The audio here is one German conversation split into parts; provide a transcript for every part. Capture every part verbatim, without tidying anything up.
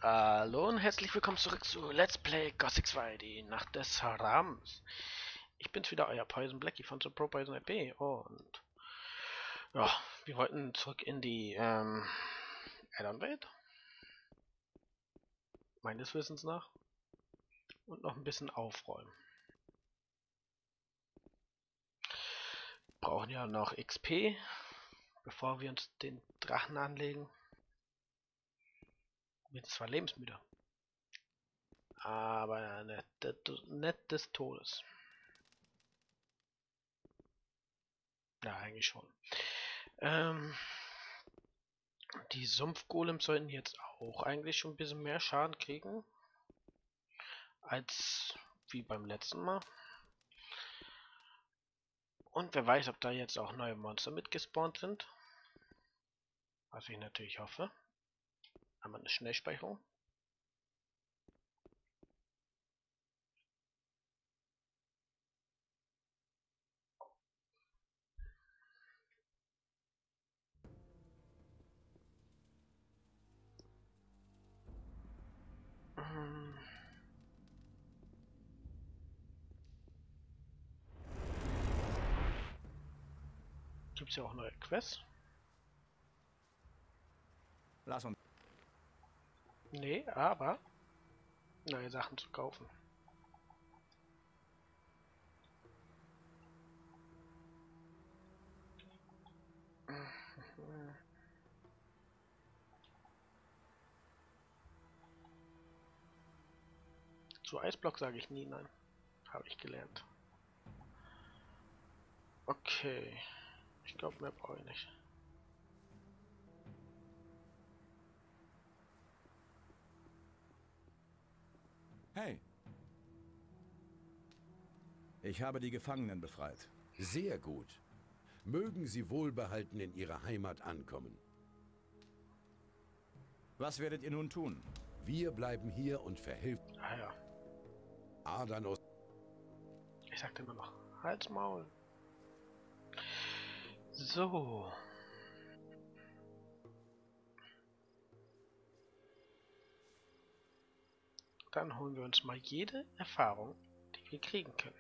Hallo und herzlich willkommen zurück zu Let's Play Gothic zwei, die Nacht des Harams. Ich bin's wieder, euer Poison Blackie von The Pro Poison R P und ja, wir wollten zurück in die ähm, Addon-Welt, meines Wissens nach, und noch ein bisschen aufräumen. Brauchen ja noch X P, bevor wir uns den Drachen anlegen. Wir sind zwar lebensmüde, aber nicht, nicht des Todes. Ja, eigentlich schon. Ähm, die Sumpfgolems sollten jetzt auch eigentlich schon ein bisschen mehr Schaden kriegen als wie beim letzten Mal. Und wer weiß, ob da jetzt auch neue Monster mitgespawnt sind. Was ich natürlich hoffe. Einmal eine Schnellspeicherung. Hm. Gibt es ja auch neue Quests? Lass uns. Nee, aber neue Sachen zu kaufen. Zu Eisblock sage ich nie nein. Habe ich gelernt. Okay. Ich glaube, mehr brauche ich nicht. Hey. Ich habe die Gefangenen befreit. Sehr gut. Mögen Sie wohlbehalten in Ihrer Heimat ankommen. Was werdet ihr nun tun? Wir bleiben hier und verhelfen Ah ja. Ardanos. Ich sagte immer noch. Halt's Maul. So. Dann holen wir uns mal jede Erfahrung, die wir kriegen können.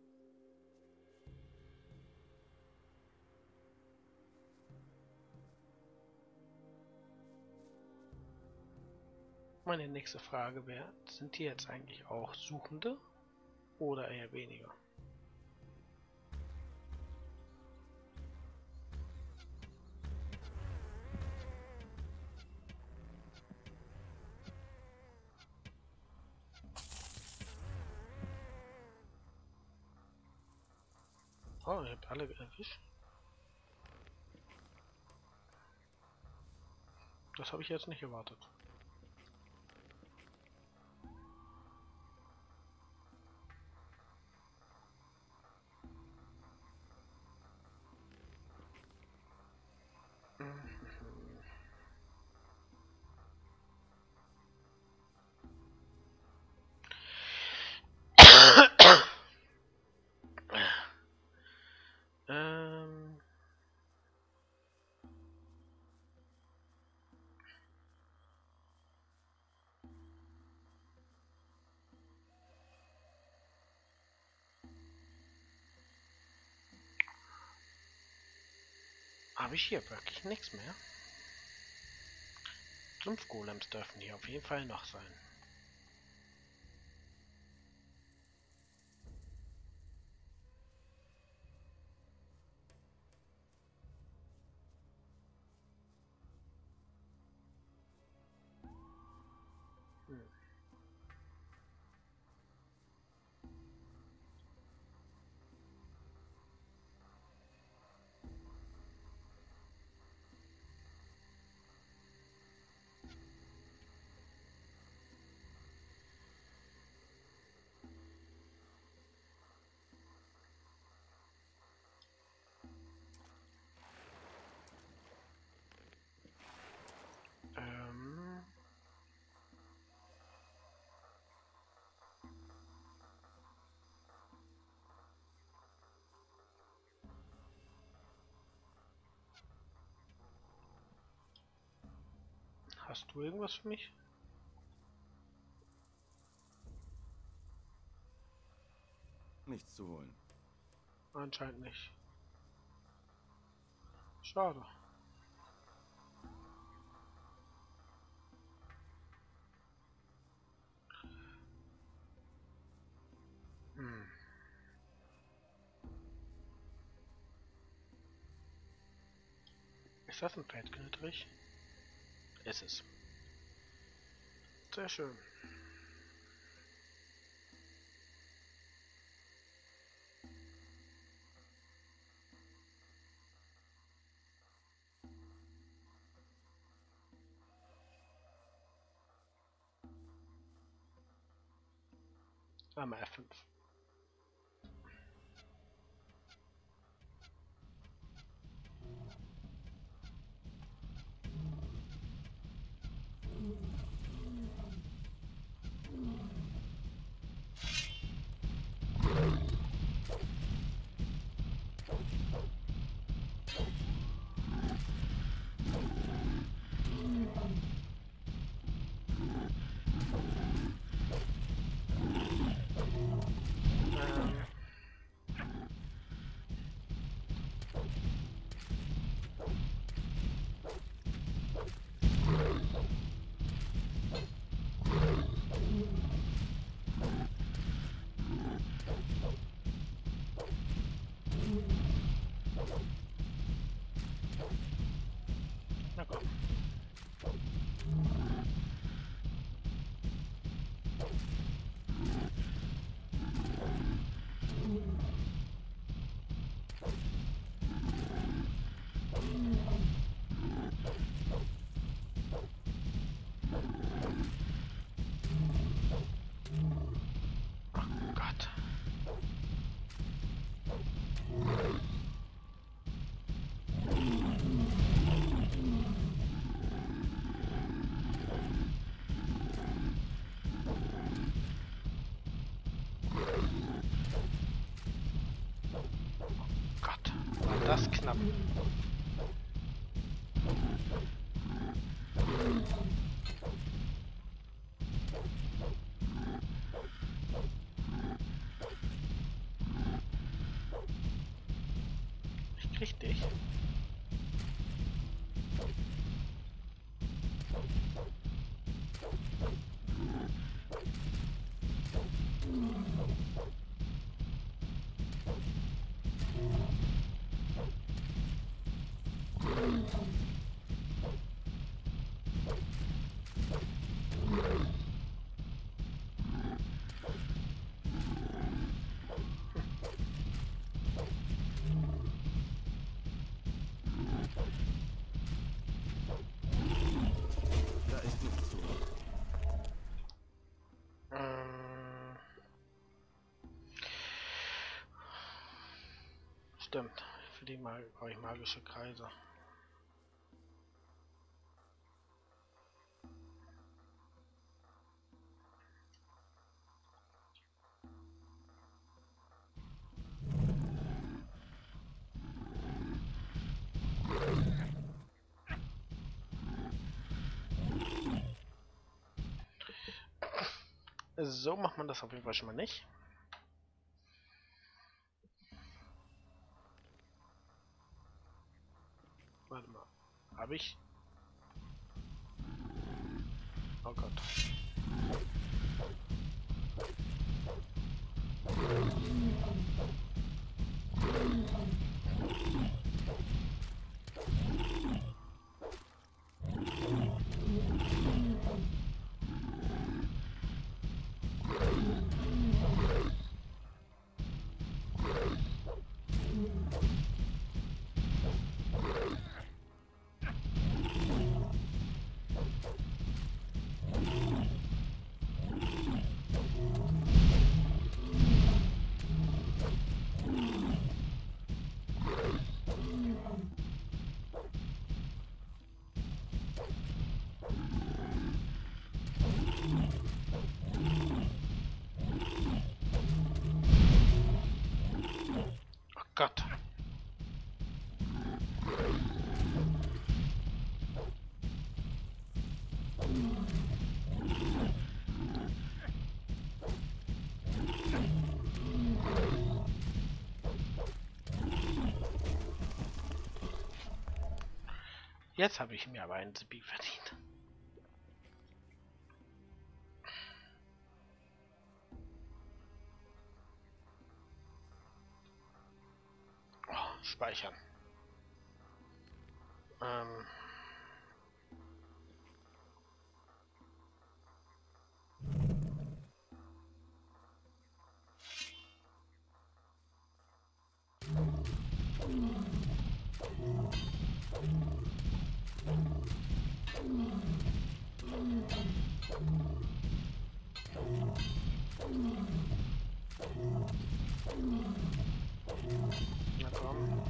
Meine nächste Frage wäre, sind die jetzt eigentlich auch Suchende oder eher weniger? Oh, ihr habt alle erwischt. Das habe ich jetzt nicht erwartet. ähm... Habe ich hier wirklich nichts mehr? Sumpfgolems dürfen hier auf jeden Fall noch sein. Hm. Ähm... Hast du irgendwas für mich? nichts zu holen. Anscheinend nicht. Schade. Hm. Ist das ein Pferdknöterich? Ist es. Sehr schön. Einmal F fünf. Na komm. Oh Gott. Gott, war das knapp. Ich krieg dich. Da ist nichts zu holen. Ähm, Stimmt. Für die mal brauche ich magische Kreise. So macht man das auf jeden Fall schon mal nicht. Warte mal. Hab ich? Oh Gott. Jetzt habe ich mir aber einen Zipi verdient. Oh, speichern. Ähm. Na komm.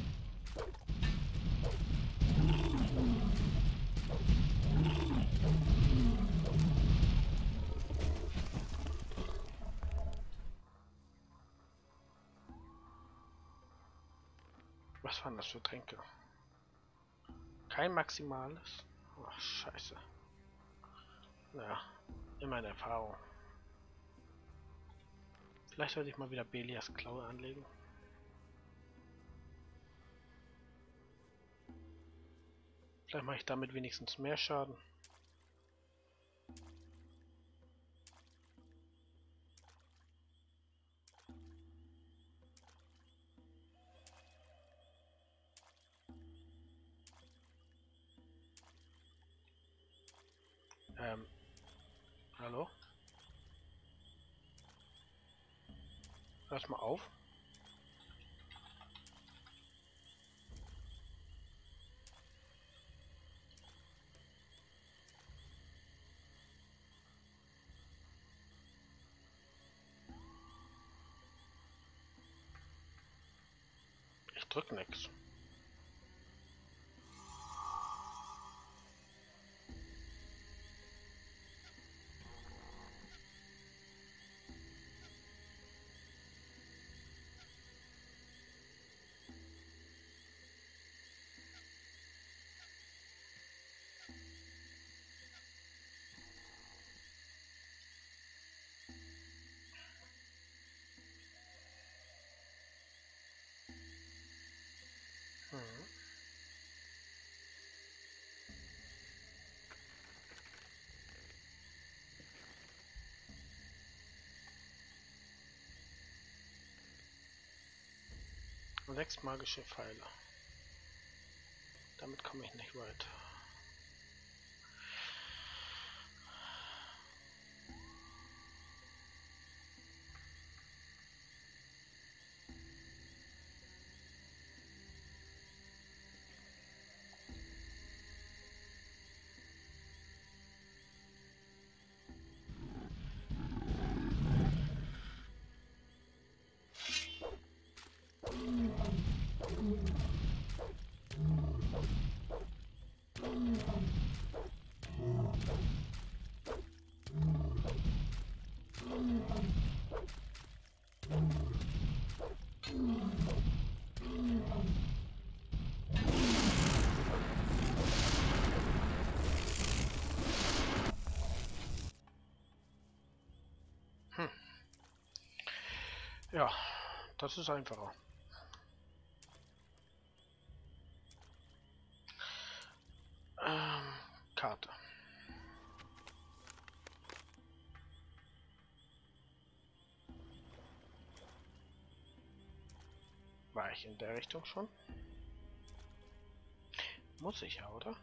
Was waren das für Tränke? Kein maximales? Ach, scheiße. Naja, immer eine Erfahrung. Vielleicht sollte ich mal wieder Belias Klaue anlegen. Vielleicht mache ich damit wenigstens mehr Schaden. Ähm, hallo? Hör's mal auf. Ich drück nix. Mhm. Sechs magische Pfeile. Damit komme ich nicht weiter. Hm. Ja, das ist einfacher. Ähm, Karte. War ich in der Richtung schon? Muss ich ja, oder?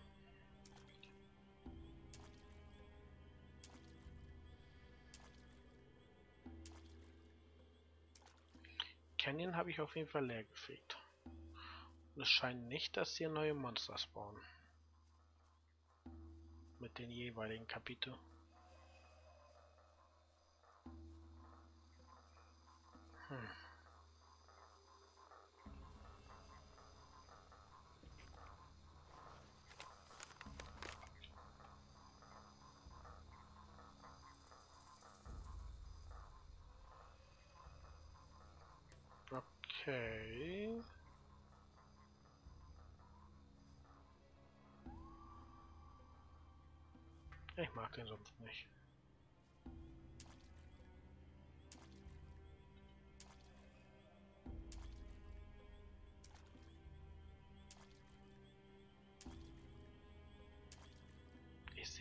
Canyon habe ich auf jeden Fall leer gefegt. Und es scheint nicht, dass hier neue Monster spawnen. Mit den jeweiligen Kapiteln. Hm. Okay. Ich mag den sonst nicht.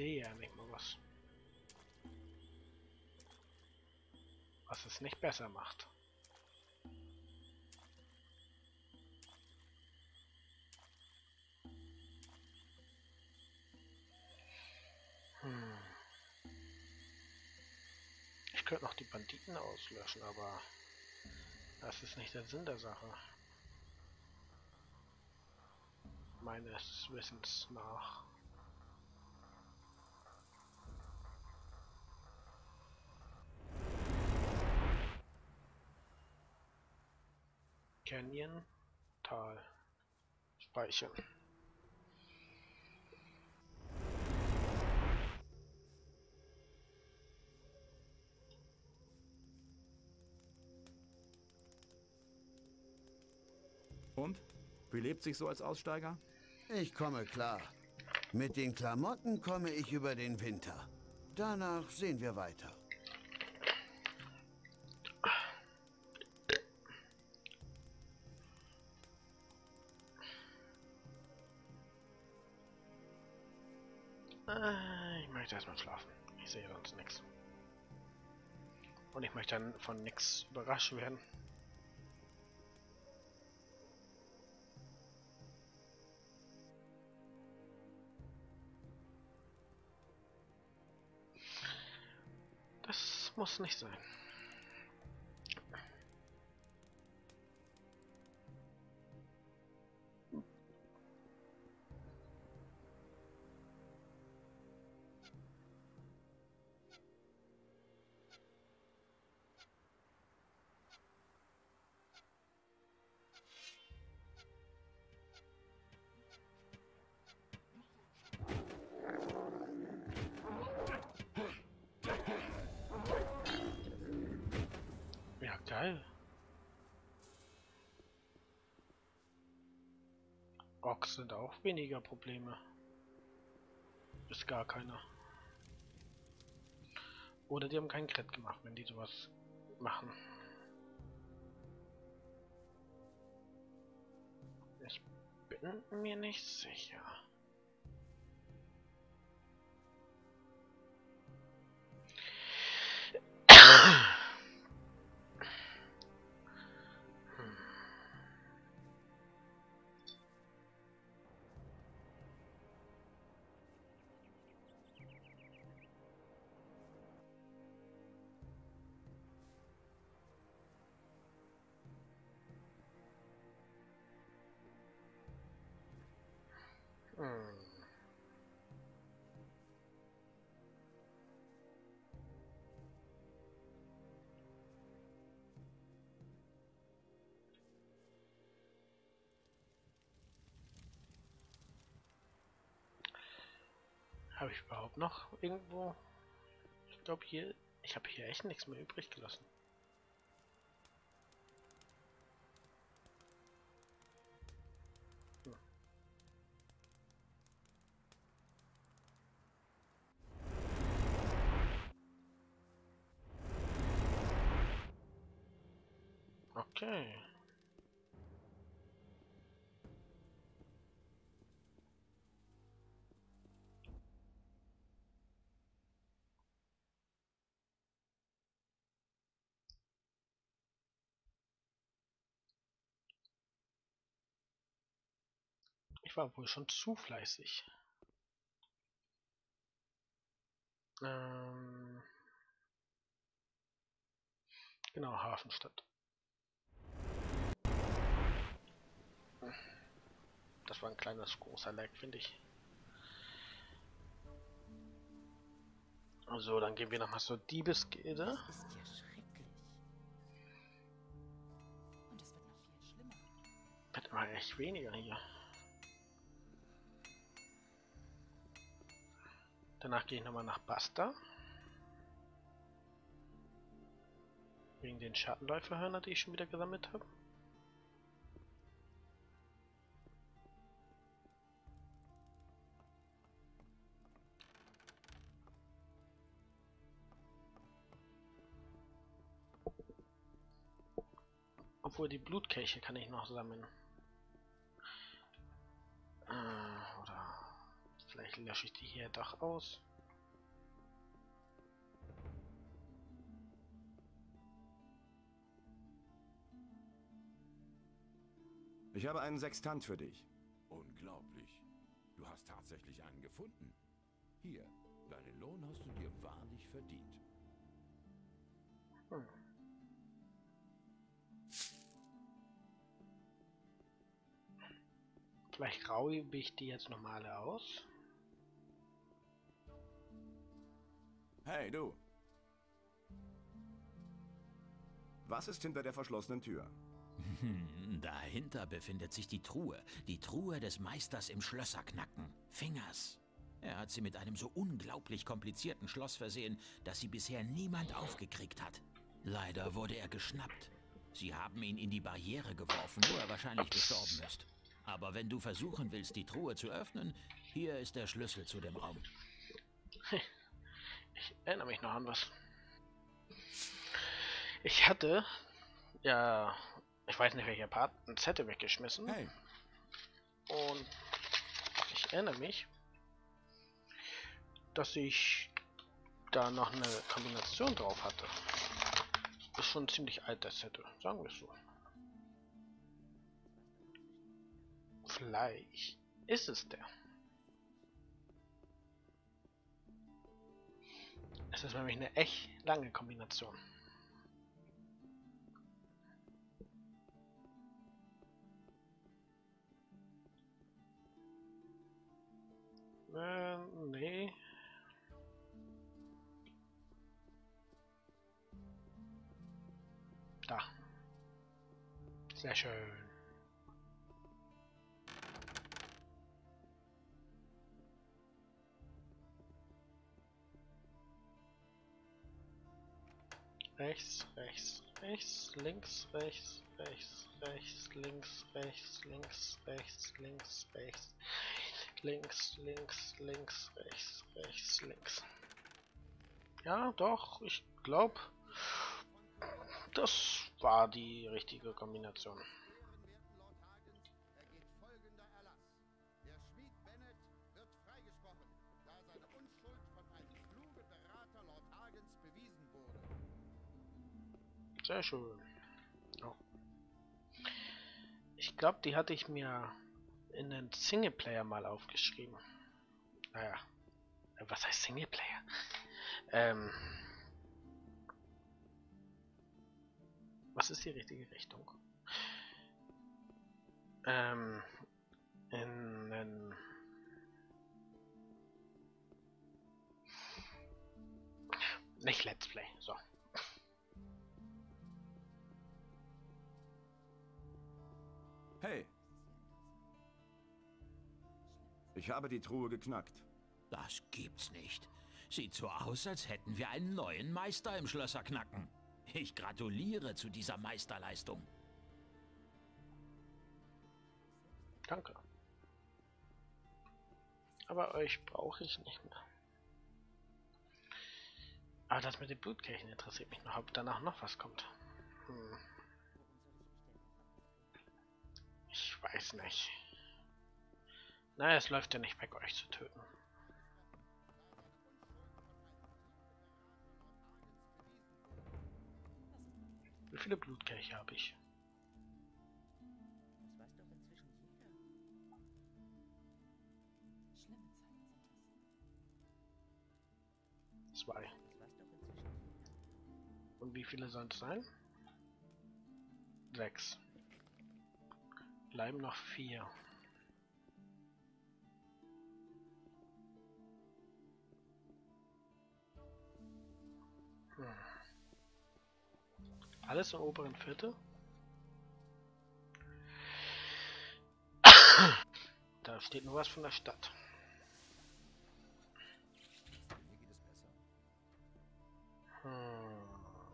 sehe ja nicht mal was. Was es nicht besser macht. Hm. Ich könnte noch die Banditen auslöschen, aber das ist nicht der Sinn der Sache. Meines Wissens nach. Canyon, Tal, Speichern. Und? Wie lebt sich so als Aussteiger? Ich komme klar. Mit den Klamotten komme ich über den Winter. Danach sehen wir weiter. Äh, ich möchte erstmal schlafen. Ich sehe sonst nichts. Und ich möchte dann von nichts überrascht werden. Das muss nicht sein. Ja, geil. Orks sind auch weniger Probleme. Ist gar keiner. Oder die haben keinen Crit gemacht, wenn die sowas machen. Ich bin mir nicht sicher. Hm. Habe ich überhaupt noch irgendwo? Ich glaube hier, ich habe hier echt nichts mehr übrig gelassen. Hm. Okay. Ich war wohl schon zu fleißig. Ähm, genau, Hafenstadt. Das war ein kleines, großer Lag, finde ich. Also, dann gehen wir nochmal zur Diebesgilde. Das ist ja schrecklich. Und es wird noch viel schlimmer. Wird immer echt weniger hier. Danach gehe ich nochmal nach Basta. Wegen den Schattenläuferhörner, die ich schon wieder gesammelt habe. Obwohl die Blutkelche kann ich noch sammeln. Äh, oder vielleicht lösche ich die hier doch aus. Ich habe einen Sextant für dich. Unglaublich. Du hast tatsächlich einen gefunden. Hier, deinen Lohn hast du dir wahrlich verdient. Hm. Vielleicht raue ich die jetzt normale aus. Hey, du. Was ist hinter der verschlossenen Tür? Hm, dahinter befindet sich die Truhe. Die Truhe des Meisters im Schlösserknacken. Fingers. Er hat sie mit einem so unglaublich komplizierten Schloss versehen, dass sie bisher niemand aufgekriegt hat. Leider wurde er geschnappt. Sie haben ihn in die Barriere geworfen, wo er wahrscheinlich gestorben ist. Aber wenn du versuchen willst, die Truhe zu öffnen, hier ist der Schlüssel zu dem Raum. Ich erinnere mich noch an was. Ich hatte, ja, ich weiß nicht welcher Part, ein Zettel weggeschmissen. Hey. Und ich erinnere mich, dass ich da noch eine Kombination drauf hatte. Ist schon ein ziemlich alter Zettel, sagen wir es so. Vielleicht ist es der. Es ist nämlich eine echt lange Kombination. Äh, nee. Da. Sehr schön. Rechts, rechts, rechts, links, rechts, rechts, rechts, links, rechts, links, rechts, links, rechts, links, links, links, rechts, rechts, links. Ja, doch, ich glaube, das war die richtige Kombination. Sehr schön. Oh. Ich glaube, die hatte ich mir in den Singleplayer mal aufgeschrieben. Naja, was heißt Singleplayer? Ähm, was ist die richtige Richtung? Ähm, in den nicht Let's Play, so. Hey. Ich habe die Truhe geknackt. Das gibt's nicht. Sieht so aus, als hätten wir einen neuen Meister im Schlösserknacken. Ich gratuliere zu dieser Meisterleistung. Danke. Aber euch brauche ich nicht mehr. Aber das mit den Blutkirchen interessiert mich noch, ob danach noch was kommt. Hm. Ich weiß nicht. Naja, es läuft ja nicht weg, euch zu töten. Wie viele Blutkelche habe ich? Das weiß doch inzwischen jeder. Schlimme Zeiten sind das. Zwei. Das weiß doch inzwischen jeder. Und wie viele sollen es sein? Sechs. Bleiben noch vier. Hm. Alles im oberen Viertel? Da steht nur was von der Stadt. Mir geht es besser. Hm.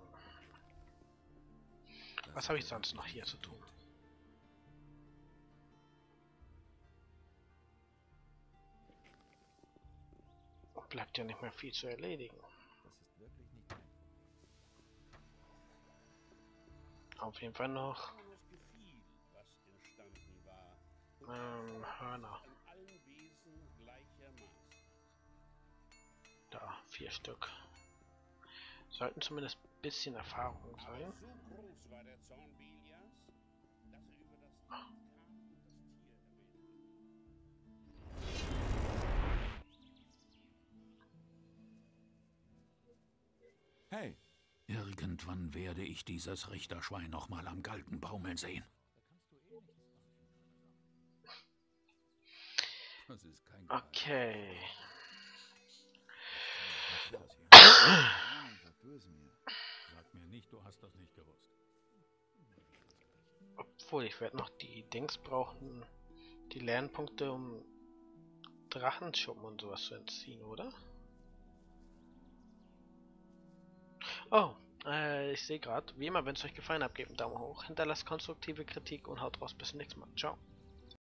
Was habe ich sonst noch hier zu tun? Bleibt ja nicht mehr viel zu erledigen. Das ist wirklich nicht nett. Auf jeden Fall noch Paulus gefiel, was entstanden war, ähm, Hörner. an allen Wesen gleichermaßen. Da, vier Stück. Sollten zumindest ein bisschen Erfahrung sein. Aber so groß war der Zorn Belias, dass er über das Land kam Hey, Irgendwann werde ich dieses Richterschwein noch mal am Galgen baumeln sehen. das ist kein Okay. Sag mir nicht, du hast das nicht gewusst. Obwohl, ich werde noch die Dings brauchen, die Lernpunkte, um Drachenschuppen und sowas zu entziehen, oder? Oh, äh, ich sehe gerade, wie immer, wenn es euch gefallen hat, gebt einen Daumen hoch, hinterlasst konstruktive Kritik und haut raus, bis zum nächsten Mal. Ciao.